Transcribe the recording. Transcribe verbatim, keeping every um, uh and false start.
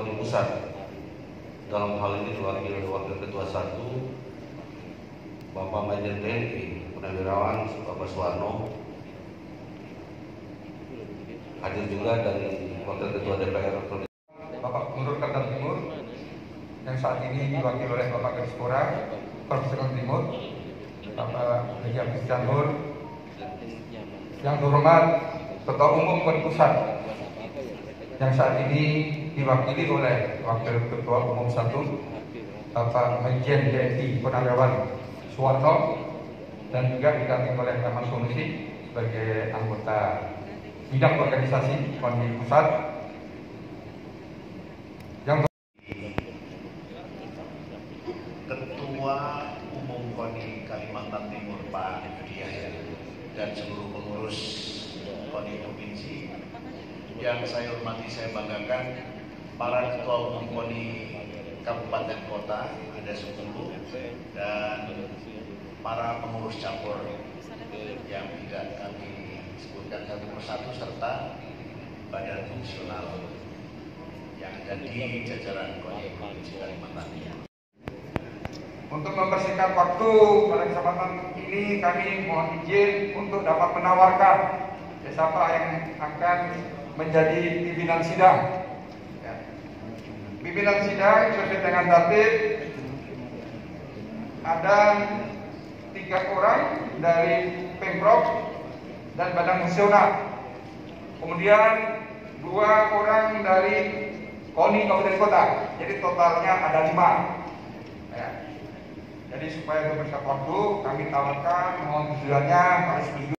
KONI Pusat. Dalam hal ini diwakili oleh Wakil Ketua satu Bapak Majen T N I Purnawirawan Bapak Suwarno. Hadir juga dari Wakil Ketua D P R Bapak Gubernur Kalimantan Timur yang saat ini diwakili oleh Bapak Kadispora Provinsi Kalimantan Timur, Bapak Haji Abdus Janhur. Yang terhormat Ketua Umum KONI Pusat yang saat ini diwakili oleh Wakil Ketua Umum satu Bapak Majen T N I Purnawirawan Suwarno, dan juga didampingi oleh Rahmat Sunusi sebagai anggota bidang organisasi KONI Pusat. Yang Ketua Umum KONI Kalimantan Timur Pak Diah dan seluruh pengurus KONI Provinsi yang saya hormati, saya banggakan, para Ketua Umum KONI Kabupaten Kota ada sepuluh, dan para pengurus cabur yang tidak kami sebutkan satu persatu, serta badan fungsional yang ada di jajaran KONI Provinsi Kalimantan Timur. untuk mempersingkat waktu pada kesempatan ini, kami mohon izin untuk dapat menawarkan siapa yang akan menjadi pimpinan sidang. Ya. Pimpinan sidang sesuai dengan tertib ada tiga orang dari Pemprov dan Badan Fungsional, kemudian dua orang dari KONI Kabupaten Kota, jadi totalnya ada lima. Ya. Jadi supaya untuk bersama waktu, kami tawarkan mohon tujuannya harus setuju